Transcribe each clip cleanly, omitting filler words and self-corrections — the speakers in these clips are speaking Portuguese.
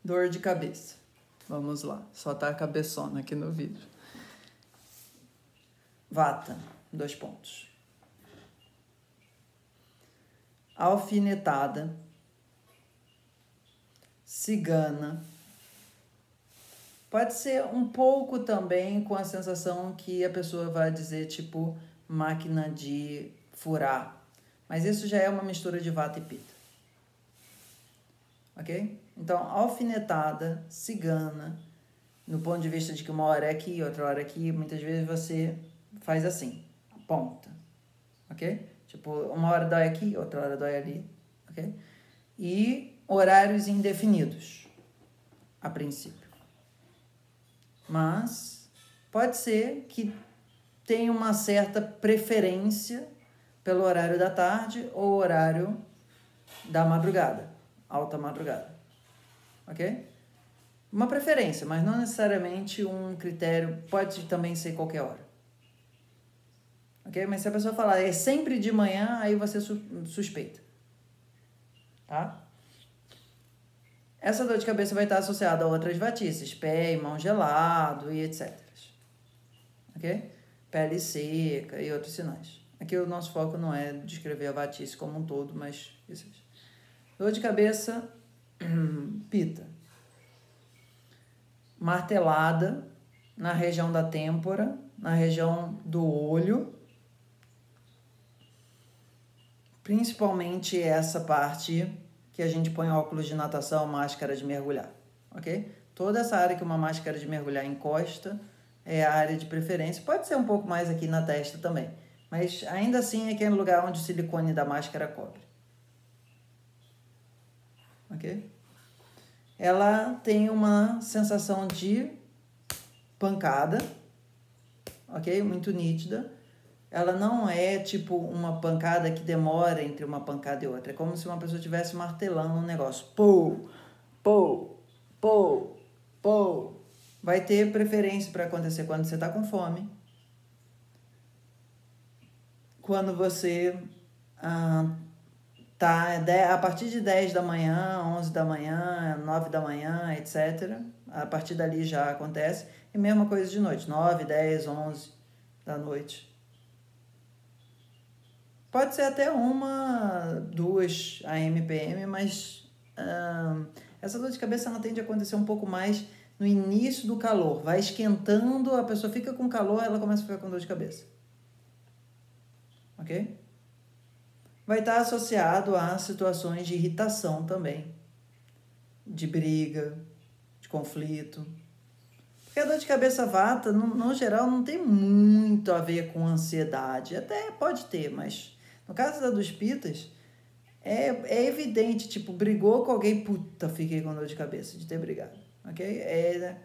Dor de cabeça. Vamos lá, só tá a cabeçona aqui no vídeo. Vata, 2 pontos. Alfinetada, cigana. Pode ser um pouco também com a sensação que a pessoa vai dizer, tipo, máquina de furar. Mas isso já é uma mistura de vata e pitta. Ok? Então, alfinetada, cigana, no ponto de vista de que uma hora é aqui, outra hora é aqui, muitas vezes você faz assim, ponta. Ok? Tipo, uma hora dói aqui, outra hora dói ali. Ok? E horários indefinidos, a princípio. Mas pode ser que tenha uma certa preferência pelo horário da tarde ou horário da madrugada, alta madrugada. Ok? Uma preferência, mas não necessariamente um critério, pode também ser qualquer hora. Ok? Mas se a pessoa falar é sempre de manhã, aí você suspeita. Tá? Essa dor de cabeça vai estar associada a outras vatices, pé e mão gelado e etc. Ok? Pele seca e outros sinais. Aqui o nosso foco não é descrever a vatice como um todo, mas isso. Dor de cabeça, pitta. Martelada na região da têmpora, na região do olho. Principalmente essa parte que a gente põe óculos de natação, máscara de mergulhar, ok? Toda essa área que uma máscara de mergulhar encosta é a área de preferência. Pode ser um pouco mais aqui na testa também, mas ainda assim é aquele lugar onde o silicone da máscara cobre, ok? Ela tem uma sensação de pancada, ok? Muito nítida. Ela não é tipo uma pancada que demora entre uma pancada e outra. É como se uma pessoa estivesse martelando um negócio. Pô, pô, pô, pô. Vai ter preferência para acontecer quando você está com fome. Quando você tá a partir de 10 da manhã, 11 da manhã, 9 da manhã, etc. A partir dali já acontece. E mesma coisa de noite, 9, 10, 11 da noite. Pode ser até 1, 2 AM/PM, mas essa dor de cabeça ela tende a acontecer um pouco mais no início do calor. Vai esquentando, a pessoa fica com calor, ela começa a ficar com dor de cabeça. Ok? Vai estar associado a situações de irritação também. De briga, de conflito. Porque a dor de cabeça vata, no geral, não tem muito a ver com ansiedade. Até pode ter, mas... No caso da dos pitas, é evidente, tipo, brigou com alguém, puta, fiquei com dor de cabeça de ter brigado, ok? É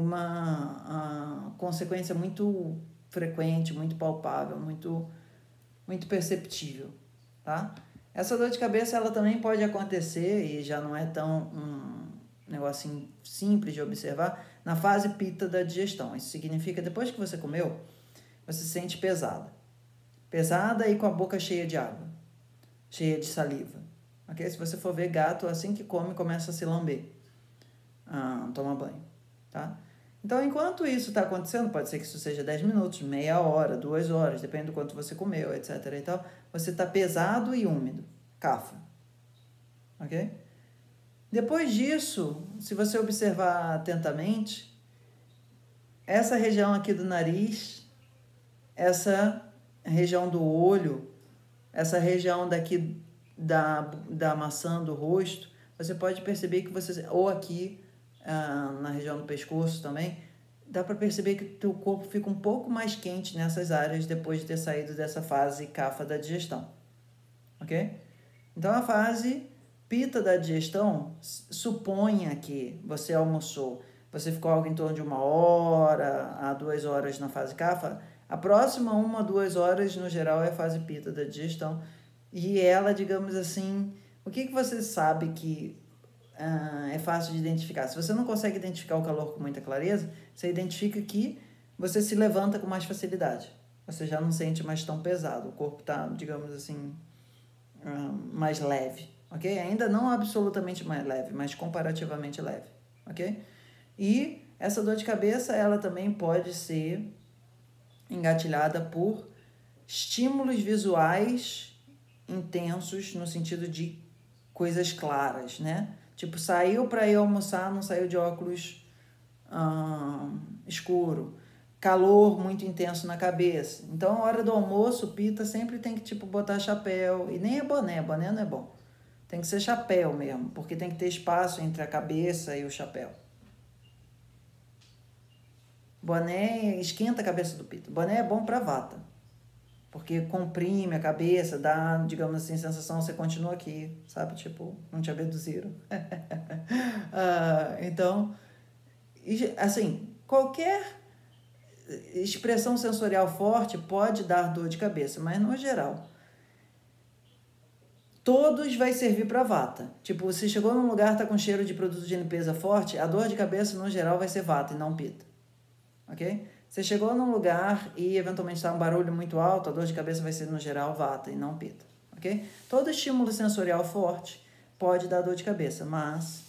uma consequência muito frequente, muito palpável, muito perceptível, tá? Essa dor de cabeça, ela também pode acontecer, e já não é tão um negocinho simples de observar, na fase pita da digestão. Isso significa, depois que você comeu, você se sente pesada. Pesada e com a boca cheia de água, cheia de saliva. Okay? Se você for ver gato, assim que come, começa a se lamber. Toma banho. Tá? Então, enquanto isso está acontecendo, pode ser que isso seja 10 minutos, meia hora, 2 horas, depende do quanto você comeu, etc. E tal, você está pesado e úmido. Cafa. Ok? Depois disso, se você observar atentamente, essa região aqui do nariz, essa região do olho, essa região daqui da maçã do rosto, você pode perceber que você, ou aqui na região do pescoço também, dá para perceber que o teu corpo fica um pouco mais quente nessas áreas depois de ter saído dessa fase cafa da digestão, ok? Então a fase pita da digestão suponha que você almoçou, você ficou algo em torno de 1 hora a 2 horas na fase cafa. A próxima 1, 2 horas, no geral, é a fase pita da digestão. E ela, digamos assim, o que você sabe que é fácil de identificar? Se você não consegue identificar o calor com muita clareza, você identifica que você se levanta com mais facilidade. Você já não sente mais tão pesado. O corpo está, digamos assim, mais leve. Ok? Ainda não absolutamente mais leve, mas comparativamente leve. ok? E essa dor de cabeça, ela também pode ser engatilhada por estímulos visuais intensos, no sentido de coisas claras, né? Tipo, saiu para ir almoçar, não saiu de óculos escuro, calor muito intenso na cabeça. Então, a hora do almoço, o pita sempre tem que, tipo, botar chapéu, e nem é boné não é bom. Tem que ser chapéu mesmo, porque tem que ter espaço entre a cabeça e o chapéu. Boné esquenta a cabeça do pita. Boné é bom para vata, porque comprime a cabeça, dá, digamos assim, sensação, você continua aqui, sabe? Tipo, não te abduziram. Então, assim, qualquer expressão sensorial forte pode dar dor de cabeça, mas no geral, todos vai servir para vata. Tipo, você chegou num lugar, tá com cheiro de produto de limpeza forte, a dor de cabeça no geral vai ser vata e não pita. Ok? Você chegou num lugar e eventualmente está um barulho muito alto, a dor de cabeça vai ser no geral vata e não pita. Ok? Todo estímulo sensorial forte pode dar dor de cabeça, mas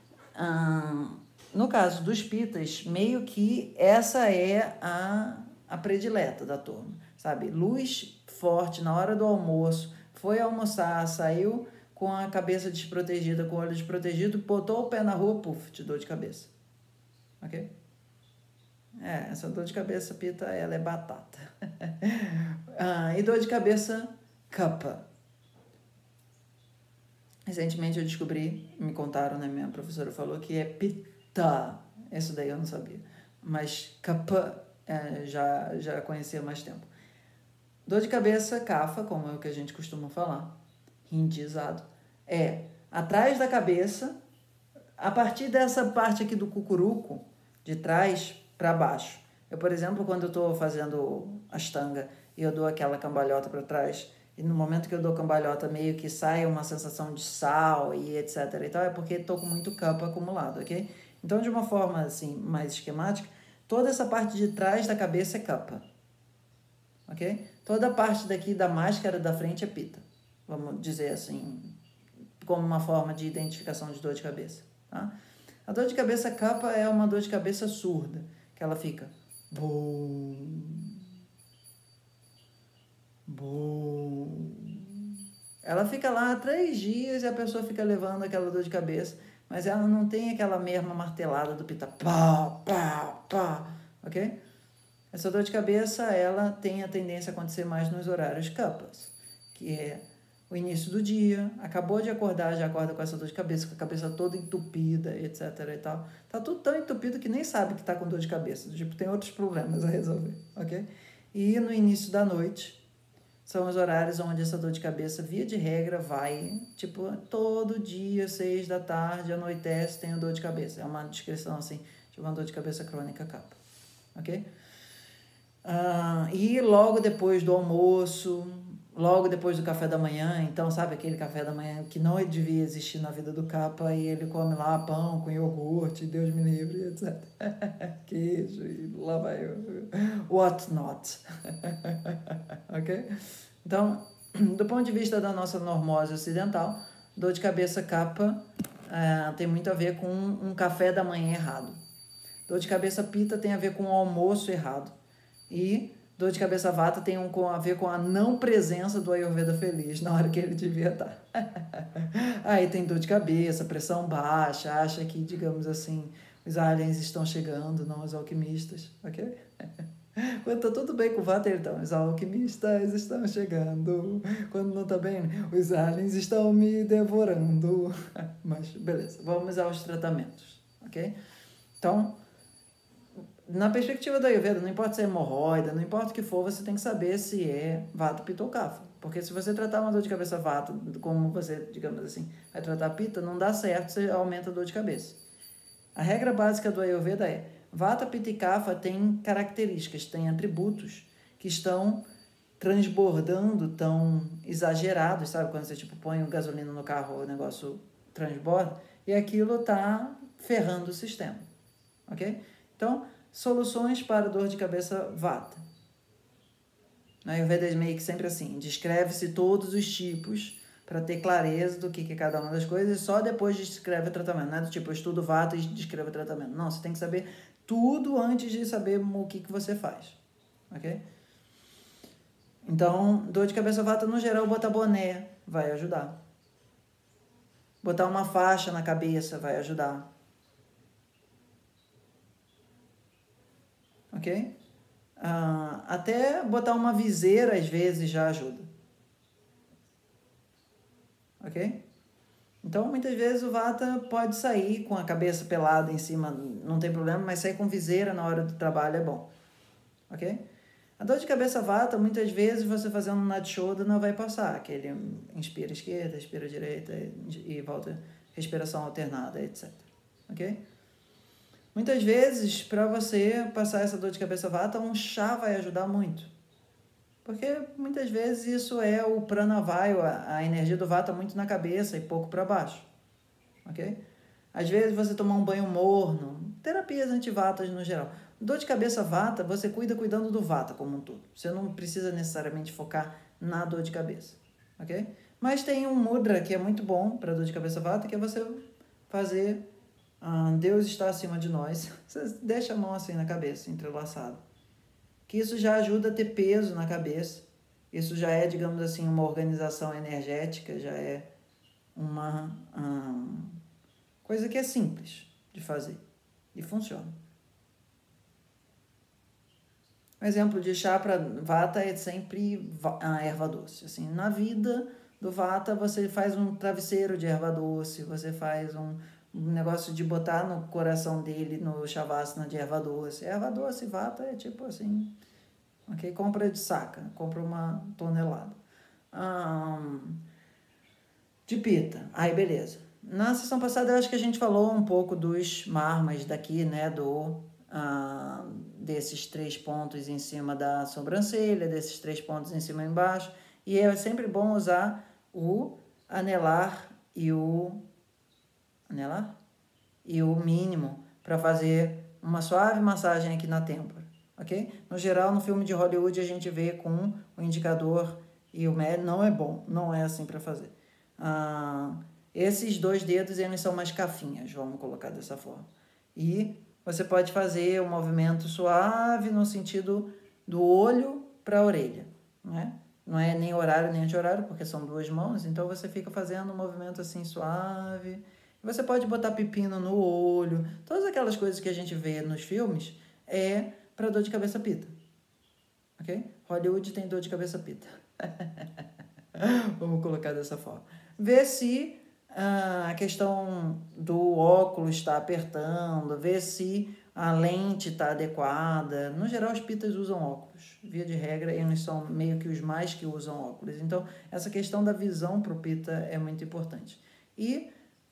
no caso dos pitas, meio que essa é a predileta da turma, sabe? Luz forte na hora do almoço, foi almoçar, saiu com a cabeça desprotegida, com o olho desprotegido, botou o pé na rua, puf, de dor de cabeça. Ok? Essa dor de cabeça, pita, ela é batata. E dor de cabeça, kapha. Recentemente eu descobri, me contaram, né? Minha professora falou que é pitta. Isso daí eu não sabia. Mas kapha já conhecia há mais tempo. Dor de cabeça, kapha, como é o que a gente costuma falar, hindizado, é atrás da cabeça, a partir dessa parte aqui do cucuruco, de trás para baixo. Eu, por exemplo, quando eu estou fazendo ashtanga e eu dou aquela cambalhota para trás, e no momento que eu dou cambalhota meio que sai uma sensação de sal e etc e tal, é porque estou com muito kapha acumulado, ok? Então, de uma forma assim mais esquemática, toda essa parte de trás da cabeça é kapha, ok? Toda a parte daqui da máscara da frente é pita, vamos dizer assim, como uma forma de identificação de dor de cabeça, tá? A dor de cabeça kapha é uma dor de cabeça surda, que ela fica bum, bum. Ela fica lá 3 dias e a pessoa fica levando aquela dor de cabeça, mas ela não tem aquela mesma martelada do pita, pá, pá, pá, ok? Essa dor de cabeça, ela tem a tendência a acontecer mais nos horários kaphas, que é o início do dia, acabou de acordar, já acorda com essa dor de cabeça, com a cabeça toda entupida, etc e tal. Tá tudo tão entupido que nem sabe que tá com dor de cabeça, tipo, tem outros problemas a resolver, ok? E no início da noite, são os horários onde essa dor de cabeça, via de regra, vai, tipo, todo dia, 6 da tarde, anoitece, tem a dor de cabeça. É uma descrição, assim, de uma dor de cabeça crônica kapha, ok? E logo depois do almoço, logo depois do café da manhã, então, sabe aquele café da manhã que não devia existir na vida do kapha, e ele come lá pão com iogurte, Deus me livre, etc. Queijo, e lá vai what not. Ok? Então, do ponto de vista da nossa normose ocidental, dor de cabeça kapha tem muito a ver com um café da manhã errado. Dor de cabeça pita tem a ver com o almoço errado. E dor de cabeça vata tem a ver com a não presença do Ayurveda feliz na hora que ele devia estar. Aí tem dor de cabeça, pressão baixa, acha que, digamos assim, os aliens estão chegando, não os alquimistas, ok? Quando tá tudo bem com o vata, então, os alquimistas estão chegando. Quando não tá bem, os aliens estão me devorando. Mas, beleza, vamos aos tratamentos, ok? Então, na perspectiva da Ayurveda, não importa se é hemorroida, não importa o que for, você tem que saber se é vata, pita ou kapha. Porque se você tratar uma dor de cabeça vata, como você, digamos assim, vai tratar pita, não dá certo, você aumenta a dor de cabeça. A regra básica do Ayurveda é: vata, pita e kapha têm características, têm atributos que estão transbordando, tão exagerados, sabe? Quando você tipo põe gasolina no carro, o negócio transborda, e aquilo está ferrando o sistema, ok? Então, soluções para dor de cabeça vata. Na Ayurveda é meio que sempre assim, descreve-se todos os tipos, para ter clareza do que é cada uma das coisas, e só depois descreve o tratamento. Não é do tipo, eu estudo vata e descrevo o tratamento. Não, você tem que saber tudo antes de saber o que você faz. Ok? Então, dor de cabeça vata, no geral, botar boné vai ajudar. Botar uma faixa na cabeça vai ajudar. Ok? Até botar uma viseira, às vezes, já ajuda. Ok? Então, muitas vezes o vata pode sair com a cabeça pelada em cima, não tem problema, mas sair com viseira na hora do trabalho é bom. Ok? A dor de cabeça vata, muitas vezes você fazendo um Nadshodhana vai passar, que ele inspira esquerda, expira direita e volta, respiração alternada, etc. Ok? Muitas vezes, para você passar essa dor de cabeça vata, um chá vai ajudar muito. Porque muitas vezes isso é o pranavayu, a energia do vata muito na cabeça e pouco para baixo. Ok? Às vezes você tomar um banho morno, terapias antivatas no geral. Dor de cabeça vata, você cuidando do vata como um todo. Você não precisa necessariamente focar na dor de cabeça. Ok? Mas tem um mudra que é muito bom para dor de cabeça vata, que é você fazer Deus está acima de nós. Você deixa a mão assim na cabeça, entrelaçada. Que isso já ajuda a ter peso na cabeça. Isso já é, digamos assim, uma organização energética, já é uma coisa que é simples de fazer e funciona. Um exemplo de chá para vata é sempre a erva doce. Assim, na vida do vata, você faz um travesseiro de erva doce, você faz um negócio de botar no coração dele, no shavasana de erva doce. Erva doce, vata é tipo assim, ok? Compra de saca, compra uma tonelada. De pita, aí beleza. Na sessão passada eu acho que a gente falou um pouco dos marmas daqui, né, desses 3 pontos em cima da sobrancelha, desses 3 pontos em cima e embaixo, e é sempre bom usar o anelar e o mínimo para fazer uma suave massagem aqui na têmpora, ok? No geral, no filme de Hollywood a gente vê com o indicador e o médio, não é bom, não é assim para fazer. Esses 2 dedos, eles são mais cafinhas, vamos colocar dessa forma. E você pode fazer um movimento suave no sentido do olho para a orelha, né? Não é nem horário nem anti-horário, porque são 2 mãos, então você fica fazendo um movimento assim suave. Você pode botar pepino no olho, todas aquelas coisas que a gente vê nos filmes é para dor de cabeça pita, ok? Hollywood tem dor de cabeça pita. Vamos colocar dessa forma. Ver se a questão do óculos está apertando, ver se a lente está adequada. No geral, os pitas usam óculos. Via de regra, eles são meio que os mais que usam óculos. Então, essa questão da visão para o pita é muito importante. E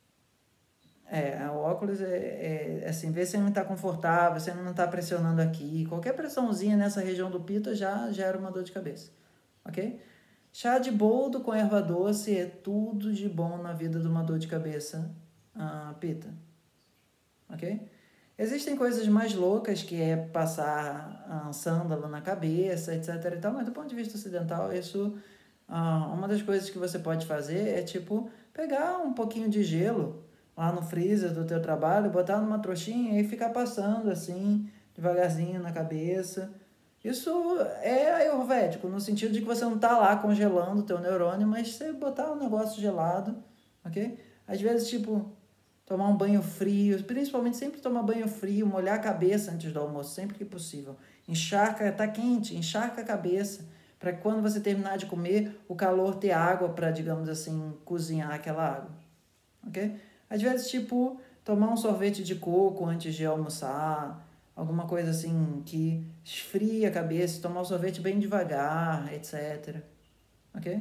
o óculos assim, ver se ele não está confortável, se ele não está pressionando aqui. Qualquer pressãozinha nessa região do pita já gera uma dor de cabeça. Ok? Chá de boldo com erva doce é tudo de bom na vida de uma dor de cabeça pita. Ok? Existem coisas mais loucas, que é passar sândalo na cabeça, etc. e tal, mas do ponto de vista ocidental, isso, uma das coisas que você pode fazer é, tipo, pegar um pouquinho de gelo lá no freezer do teu trabalho, botar numa trouxinha e ficar passando assim, devagarzinho na cabeça. Isso é ayurvédico, no sentido de que você não está lá congelando o teu neurônio, mas você botar um negócio gelado, ok? Às vezes, tipo, tomar um banho frio, principalmente sempre tomar banho frio, molhar a cabeça antes do almoço, sempre que possível. Encharca, tá quente, encharca a cabeça, para que quando você terminar de comer, o calor ter água para, digamos assim, cozinhar aquela água, ok? Às vezes, tipo, tomar um sorvete de coco antes de almoçar, alguma coisa assim que esfria a cabeça, tomar um sorvete bem devagar, etc. Ok?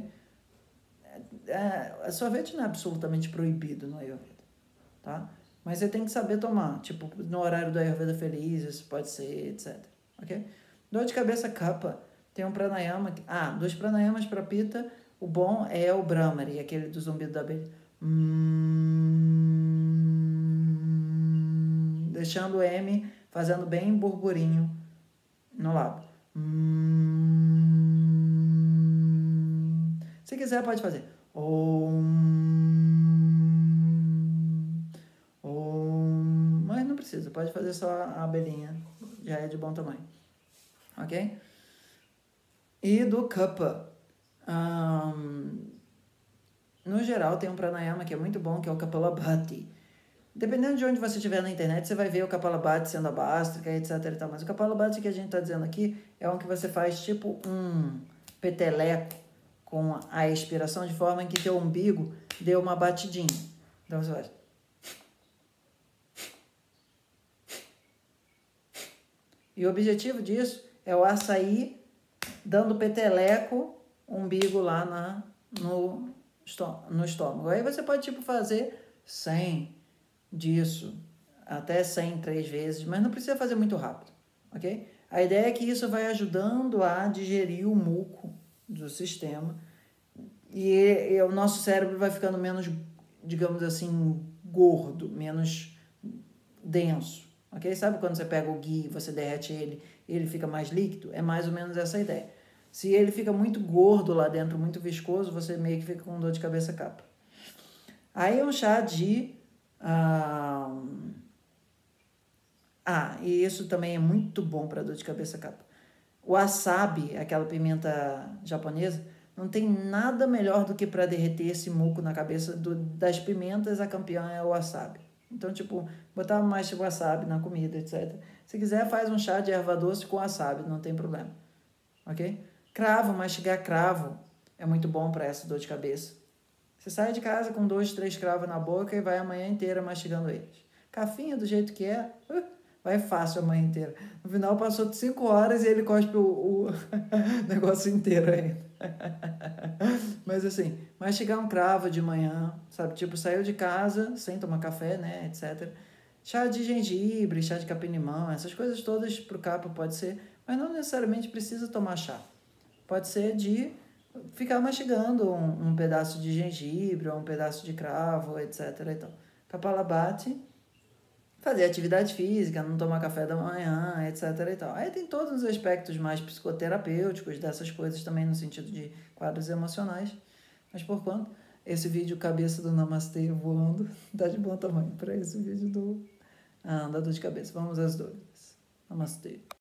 Sorvete não é absolutamente proibido no Ayurveda, tá? Mas você tem que saber tomar, tipo, no horário do Ayurveda feliz, isso pode ser, etc. Ok? Dor de cabeça kapha, tem um pranayama, 2 pranayamas para pita, o bom é o Brahmari, aquele do zumbido da abelha. Deixando o M, fazendo bem burburinho no lábio. Se quiser, pode fazer Mas não precisa, pode fazer só a abelhinha, já é de bom tamanho, ok? E do Kapha, no geral tem um pranayama que é muito bom, que é o Kapalabhati. Dependendo de onde você estiver na internet, você vai ver o Kapalabhati sendo a bástrica, etc. E tal. Mas o Kapalabhati que a gente está dizendo aqui é um que você faz tipo um peteleco com a expiração, de forma em que teu umbigo dê uma batidinha. Então você faz. E o objetivo disso é o ar sair dando peteleco, umbigo lá no estômago. Aí você pode tipo fazer 100 disso, até 100 3 vezes, mas não precisa fazer muito rápido, ok? A ideia é que isso vai ajudando a digerir o muco do sistema e o nosso cérebro vai ficando menos, digamos assim, gordo, menos denso, ok? Sabe quando você pega o ghee, você derrete ele e ele fica mais líquido? É mais ou menos essa a ideia. Se ele fica muito gordo lá dentro, muito viscoso, você meio que fica com dor de cabeça capa. Aí é um chá de... e isso também é muito bom para dor de cabeça capa. O wasabi, aquela pimenta japonesa, não tem nada melhor do que para derreter esse muco na cabeça das pimentas, a campeã é o wasabi. Então, tipo, botar mais wasabi na comida, etc. Se quiser, faz um chá de erva doce com wasabi, não tem problema. Ok? Cravo, mastigar cravo é muito bom para essa dor de cabeça. Você sai de casa com 2, 3 cravos na boca e vai a manhã inteira mastigando eles. Cafinha, do jeito que é, vai fácil a manhã inteira. No final, passou de 5 horas e ele cospe o negócio inteiro ainda. Mas assim, mastigar um cravo de manhã, sabe? Tipo, saiu de casa sem tomar café, né, etc. Chá de gengibre, chá de capim-limão, essas coisas todas pro capa pode ser, mas não necessariamente precisa tomar chá. Pode ser de ficar mastigando um pedaço de gengibre ou um pedaço de cravo, etc. Então, Kapalabhati, fazer atividade física, não tomar café da manhã, etc. E tal. Aí tem todos os aspectos mais psicoterapêuticos dessas coisas também no sentido de quadros emocionais. Mas por quanto esse vídeo cabeça do Namastê voando dá de bom tamanho para esse vídeo da dor de cabeça. Vamos às dores. Namastê.